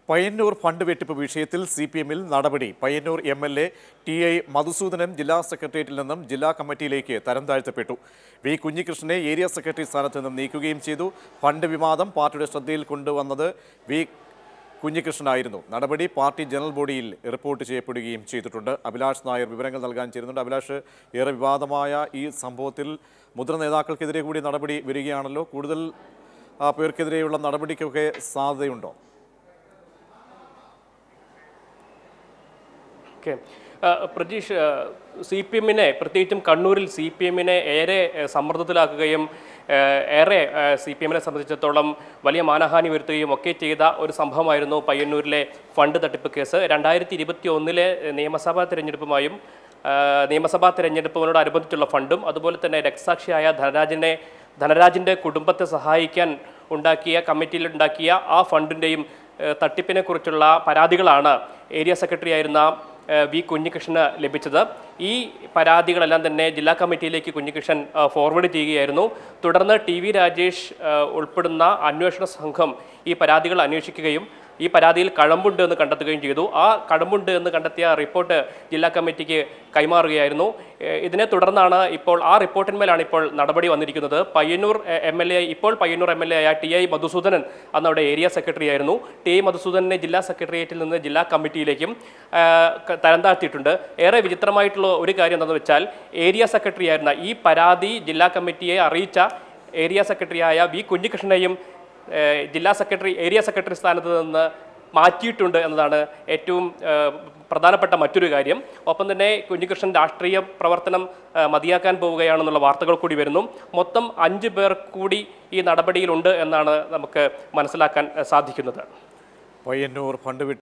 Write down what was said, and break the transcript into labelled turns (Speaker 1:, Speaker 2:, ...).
Speaker 1: Payyanur fund വെട്ടിപ്പ് വിഷയത്തിൽ സിപിഎമ്മിൽ നടപടി. പയ്യന്നൂർ എംഎൽഎ ടി.ഐ. മധുസൂദനൻ ജില്ലാ സെക്രട്ടേറിയറ്റിൽ നിന്നും ജില്ലാ കമ്മിറ്റിയിലേക്ക് തരം താഴ്ത്തപ്പെട്ടു. വി കുഞ്ഞികൃഷ്ണനെ ഏരിയ സെക്രട്ടറി സ്ഥാനത്ത് നിന്നും നീക്കുകയും ചെയ്തു. ഫണ്ട് വിവാദം പാർട്ടിയുടെ ശ്രദ്ധയിൽ കൊണ്ടുവന്നത് വി കുഞ്ഞികൃഷ്ണനായിരുന്നു. നടപടി പാർട്ടി ജനറൽ ബോഡിയിൽ റിപ്പോർട്ട് ചെയ്യപ്പെടുകയും ചെയ്തിട്ടുണ്ട്. അഭിലാഷ് നായർ വിവരങ്ങൾ നൽകാൻ ചേരുന്നുണ്ട്. അഭിലാഷ്, ഏറെ വിവാദമായ ഈ സംഭവത്തിൽ മുതിർന്ന നേതാക്കൾക്കെതിരെ കൂടി നടപടി വരികയാണല്ലോ. കൂടുതൽ പേർക്കെതിരെയുള്ള നടപടിക്കൊക്കെ സാധ്യതയുണ്ടോ?
Speaker 2: പ്രജീഷ്, CPM-നെ പ്രത്യേകിച്ചും കണ്ണൂരിൽ CPM-നെ ഏറെ സമ്മർദ്ദത്തിലാക്കുകയും ഏറെ CPM-നെ സംബന്ധിച്ചിടത്തോളം വലിയ മാനഹാനി വരുത്തുകയും ഒക്കെ ചെയ്ത ഒരു സംഭവമായിരുന്നു പയ്യന്നൂരിലെ ഫണ്ട് തട്ടിപ്പ് കേസ്. 2021 നിയമസഭാ തെരഞ്ഞെടുപ്പിനോടനുബന്ധിച്ചുള്ള ഫണ്ടും അതുപോലെ തന്നെ രക്തസാക്ഷിയായ ധനരാജിൻ്റെ കുടുംബത്തെ സഹായിക്കാൻ കമ്മിറ്റിയിലുണ്ടാക്കിയ ആ ഫണ്ടിൻ്റെയും തട്ടിപ്പിനെ കുറിച്ചുള്ള പരാതികളാണ് ഏരിയ സെക്രട്ടറി ആയിരുന്ന വി കുഞ്ഞികൃഷ്ണന് ലഭിച്ചത്. ഈ പരാതികളെല്ലാം തന്നെ ജില്ലാ കമ്മിറ്റിയിലേക്ക് കുഞ്ഞികൃഷ്ണൻ ഫോർവേഡ് ചെയ്യുകയായിരുന്നു. തുടർന്ന് TV രാജേഷ് ഉൾപ്പെടുന്ന അന്വേഷണ സംഘം ഈ പരാതികൾ അന്വേഷിക്കുകയും ഈ പരാതിയിൽ കഴമ്പുണ്ട് എന്ന് കണ്ടെത്തുകയും ചെയ്തു. ആ കഴമ്പുണ്ട് എന്ന് കണ്ടെത്തിയ റിപ്പോർട്ട് ജില്ലാ കമ്മിറ്റിക്ക് കൈമാറുകയായിരുന്നു. ഇതിനെ തുടർന്നാണ് ഇപ്പോൾ ആ റിപ്പോർട്ടിന്മേലാണ് ഇപ്പോൾ നടപടി വന്നിരിക്കുന്നത്. പയ്യന്നൂർ MLA ആയ ടി.ഐ. മധുസൂദനൻ അന്ന് അവിടെ ഏരിയ സെക്രട്ടറി ആയിരുന്നു. ടി.ഐ. മധുസൂദനനെ ജില്ലാ സെക്രട്ടേറിയറ്റിൽ നിന്ന് ജില്ലാ കമ്മിറ്റിയിലേക്കും തരം താഴ്ത്തിയിട്ടുണ്ട്. ഏറെ വിചിത്രമായിട്ടുള്ള ഒരു കാര്യം എന്താണെന്ന് വെച്ചാൽ, ഏരിയ സെക്രട്ടറി ആയിരുന്ന ഈ പരാതി ജില്ലാ കമ്മിറ്റിയെ അറിയിച്ച ഏരിയ സെക്രട്ടറിയായ വി കുഞ്ഞികൃഷ്ണനെയും ഏരിയ സെക്രട്ടറി സ്ഥാനത്ത് നിന്ന് മാറ്റിയിട്ടുണ്ട് എന്നതാണ് ഏറ്റവും പ്രധാനപ്പെട്ട മറ്റൊരു കാര്യം. ഒപ്പം തന്നെ കുഞ്ഞികൃഷ്ണൻ രാഷ്ട്രീയ പ്രവർത്തനം മതിയാക്കാൻ പോവുകയാണെന്നുള്ള വാർത്തകൾ കൂടി വരുന്നു. മൊത്തം 5 പേർ കൂടി ഈ നടപടിയിലുണ്ട് എന്നാണ് നമുക്ക് മനസ്സിലാക്കാൻ സാധിക്കുന്നത്.
Speaker 1: പയ്യന്നൂർ ഫണ്ട്